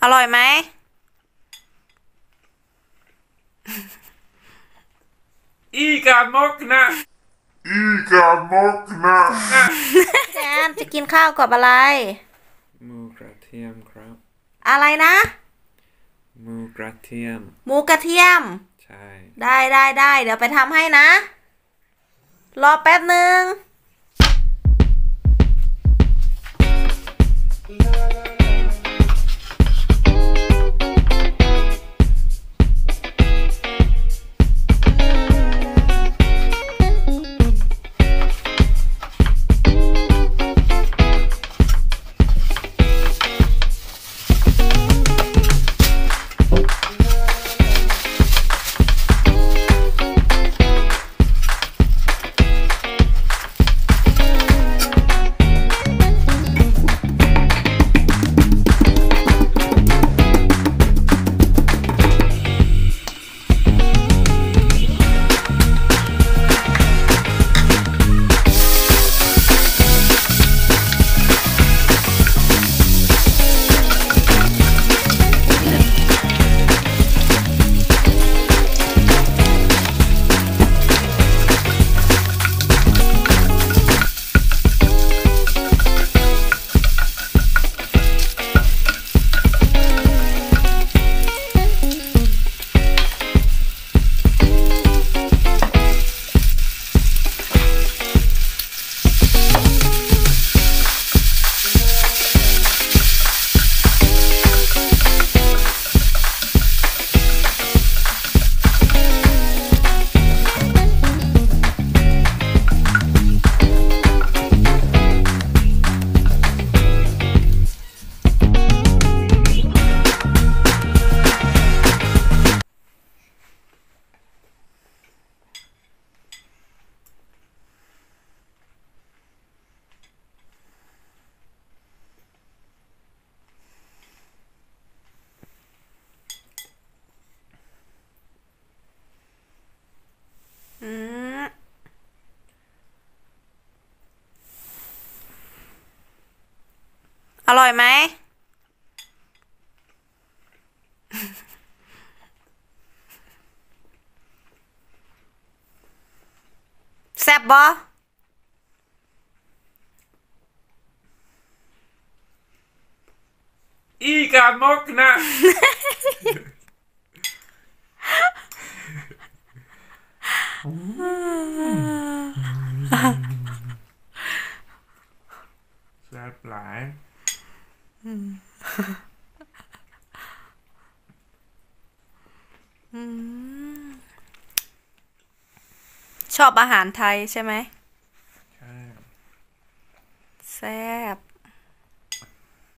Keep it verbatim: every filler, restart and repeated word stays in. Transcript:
อร่อยไหมอีกามกนะอีกามกนะแจนจะกินข้าวกับอะไรหมูกระเทียมครับอะไรนะหมูกระเทียมหมูกระเทียมใช่ได้ได้ได้เดี๋ยวไปทำให้นะรอแป๊บหนึ่งอืมอร่อยไหมแซ่บบ่อีกามกนะแซ่บหลายชอบอาหารไทยใช่ไหมใช่แซ่บ